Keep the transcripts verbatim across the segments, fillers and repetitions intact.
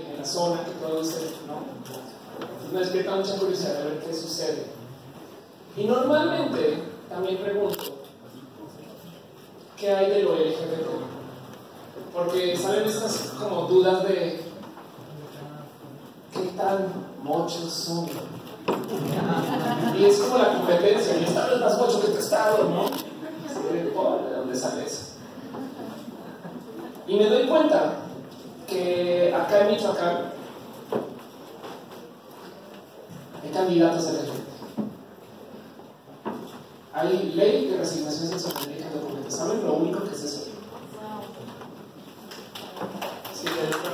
en la zona que produce, ¿no? Me despierta mucha curiosidad de ver qué sucede. Y normalmente también pregunto, ¿qué hay de lo L G B T? Porque salen estas como dudas de ¿qué tan mochos son? Y es como la competencia, y esta vez más mocho que tu estado, ¿no? ¿De dónde sale eso? Y me doy cuenta que acá en Michoacán hay candidatos a L G B T. Hay ley de resignación sexual médica en documentos. ¿Saben lo único que es eso? Sí,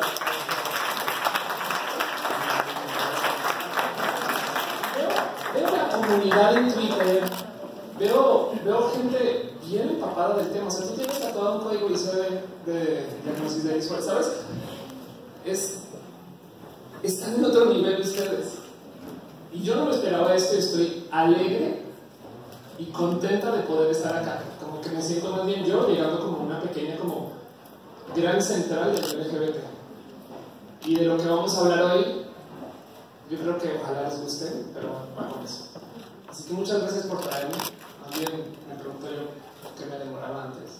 veo, veo la comunidad en Twitter, veo, veo gente bien empapada del tema. O sea, tú tienes tatuado un código I C D de diagnosis de visual, ¿sabes? Es, están en otro nivel ustedes. Y yo no me esperaba esto y estoy alegre y contenta de poder estar acá. Como que me siento más bien yo llegando como una pequeña como gran central del L G B T. Y de lo que vamos a hablar hoy, yo creo que ojalá les guste, pero bueno, con eso. Así que muchas gracias por traerme. Más bien me pregunto yo qué me demoraba antes.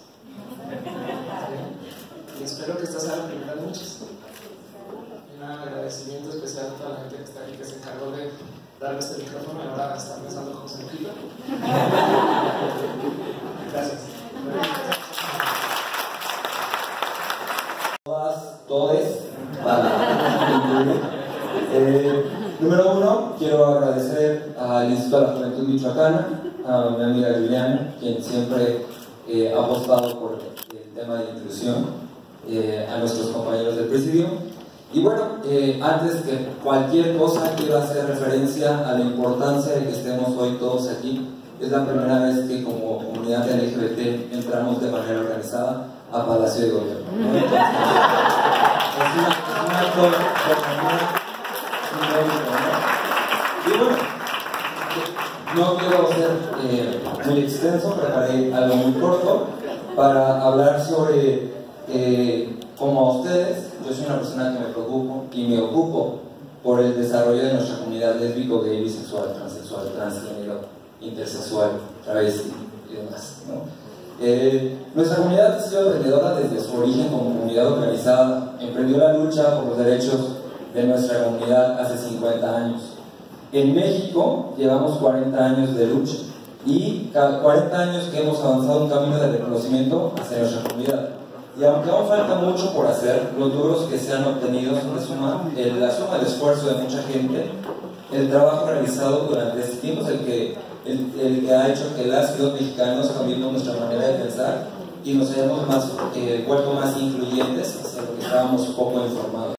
Y espero que esta sea la primera de muchas. Un agradecimiento especial a toda la gente que está aquí, que se encargó de darme este micrófono y ahora está pensando cómo se me quita. Gracias. Todas, todes, eh, número uno, quiero agradecer al Instituto de la Juventud Michoacana, a mi amiga Juliana, quien siempre eh, ha apostado por el tema de inclusión, eh, a nuestros compañeros del presidio. Y bueno, eh, antes que cualquier cosa, quiero hacer referencia a la importancia de que estemos hoy todos aquí. Es la primera vez que como comunidad L G B T entramos de manera organizada a Palacio de Gobierno, ¿no? Entonces, es una, es un acto de comunidad, ¿no? Y bueno, no quiero ser eh, muy extenso, preparé algo muy corto para hablar sobre eh, como a ustedes. Yo soy una persona que me preocupo y me ocupo por el desarrollo de nuestra comunidad lésbico, gay, bisexual, transexual, transgénero, intersexual, travesti y demás, ¿no? Eh, nuestra comunidad ha sido emprendedora desde su origen como comunidad organizada. Emprendió la lucha por los derechos de nuestra comunidad hace cincuenta años. En México llevamos cuarenta años de lucha y cuarenta años que hemos avanzado un camino de reconocimiento hacia nuestra comunidad. Y aunque aún falta mucho por hacer, los logros que se han obtenido son la suma, el, la suma del esfuerzo de mucha gente. El trabajo realizado durante este tiempo es el que, el, el que ha hecho que las y los mexicanos cambiemos nuestra manera de pensar y nos hayamos más, eh, vuelto más influyentes, hacia lo que estábamos poco informados.